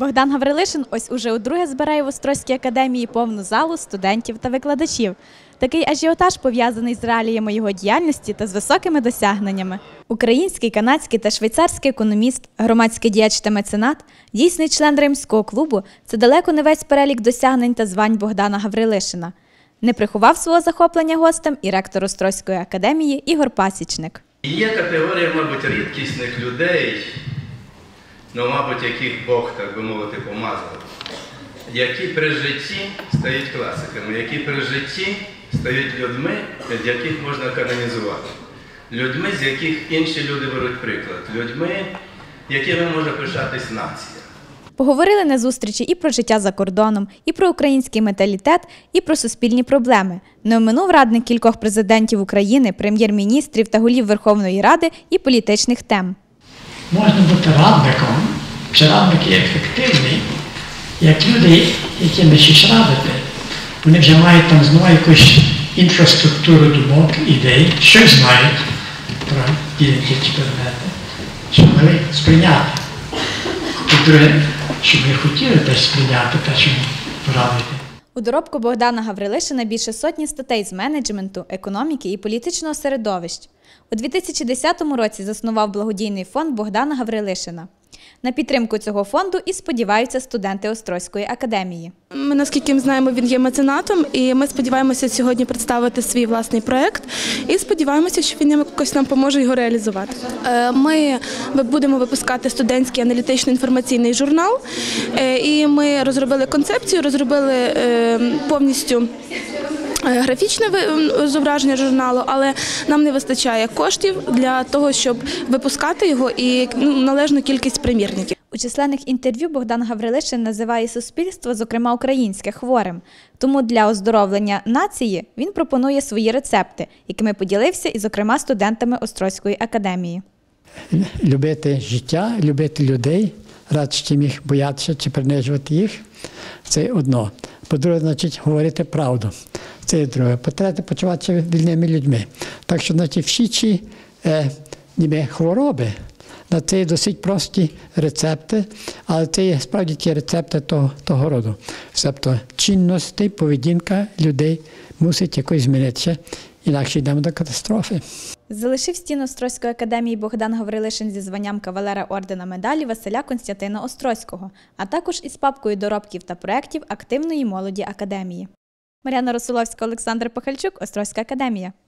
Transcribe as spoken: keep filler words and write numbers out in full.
Богдан Гаврилишин ось уже удруге збирає в Острозькій академії повну залу студентів та викладачів. Такий ажіотаж пов'язаний з реаліями його діяльності та з високими досягненнями. Український, канадський та швейцарський економіст, громадський діяч та меценат, дійсний член Римського клубу – це далеко не весь перелік досягнень та звань Богдана Гаврилишина. Не приховав свого захоплення гостем і ректор Острозької академії Ігор Пасічник. Є категорія, мабуть, рідкісних людей, ну, мабуть, яких Бог, так би мовити, помазав, які при житті стають класиками, які при житті стають людьми, з яких можна канонізувати, людьми, з яких інші люди беруть приклад, людьми, якими може пишатись нація. Поговорили на зустрічі і про життя за кордоном, і про український менталітет, і про суспільні проблеми. Не оминув радник кількох президентів України, прем'єр-міністрів та голів Верховної Ради і політичних тем. Можна бути радником, чи радник є ефективний, як люди, яким ви щось радите, вони вже мають там знову якусь інфраструктуру думок, ідей, щось знають про ділянки чи предмети, щоб могли сприйняти. По-друге, щоб ви хотіли теж сприйняти те, що порадите. У доробку Богдана Гаврилишина більше сотні статей з менеджменту, економіки і політичного середовищ. У дві тисячі десятому році заснував благодійний фонд Богдана Гаврилишина. На підтримку цього фонду і сподіваються студенти Острозької академії. Ми, наскільки ми знаємо, він є меценатом, і ми сподіваємося сьогодні представити свій власний проєкт і сподіваємося, що він якось нам поможе його реалізувати. Ми будемо випускати студентський аналітично-інформаційний журнал, і ми розробили концепцію, розробили повністю графічне зображення журналу, але нам не вистачає коштів для того, щоб випускати його і належну кількість примірників. У численних інтерв'ю Богдан Гаврилишин називає суспільство, зокрема українське, хворим. Тому для оздоровлення нації він пропонує свої рецепти, якими поділився і, зокрема, студентами Острозької академії. Любити життя, любити людей, радше чим їх боятися чи принижувати їх – це одно. По-друге, значить, говорити правду. Це є друге. По-третє, почуватися вільними людьми. Так що, значить, всі ці е, ніби хвороби, це є досить прості рецепти, але це є справді ті рецепти того, того роду. Тобто чинності, поведінка людей мусить якось змінитися, інакше йдемо до катастрофи. Залишив стіну Острозької академії Богдан Гаврилишин зі званням кавалера ордена медалі Василя Константина Острозького, а також із папкою доробків та проєктів активної молоді академії. Мар'яна Росуловська, Олександр Пахальчук, Острозька академія.